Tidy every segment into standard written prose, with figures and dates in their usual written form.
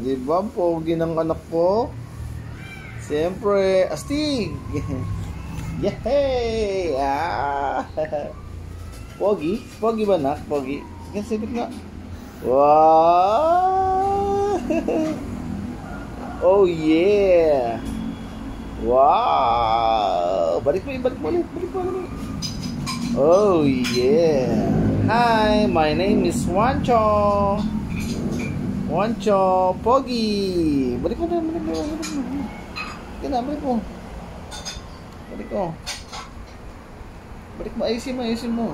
di ba? Pogi ng anak ko. Siyempre, astig. Yehey! Ah! Pogi? Pogi ba, nak? Pogi? Sige, silip nga. Wow! Oh, yeah! Wow! Balik mo ulit. Oh, yeah! Hi, my name is Wancho. Wancho, Pogi. Balik mo. Balik mo. Ayusin mo.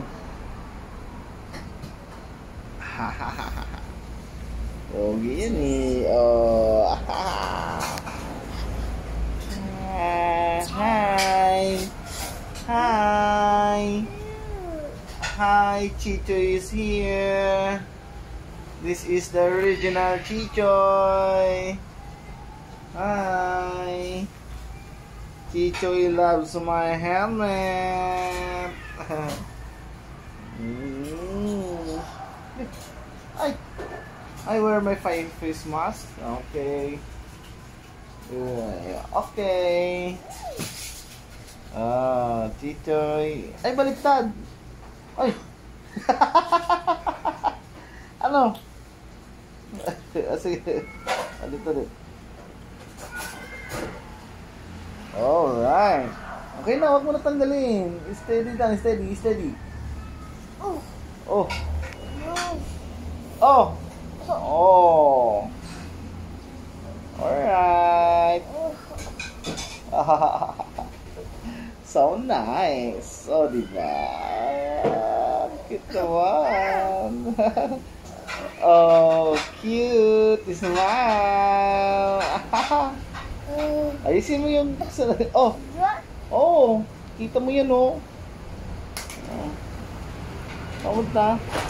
Pogi yan eh. Oh. Hi, Chichoy is here. This is the original Chichoy. Hi. Chichoy loves my helmet. I wear my face mask. Okay. Okay. Chichoy. Ay, baliktad. Ay. Ano? Sige. Dito. Alright. Okay na, wag mo na tanggalin. Steady. Oh. Alright. So nice. Oh, diba? Cute naman. Oh, cute. Smile. Ayusin mo yung... Oh, kita mo yan, oh. Pagod na.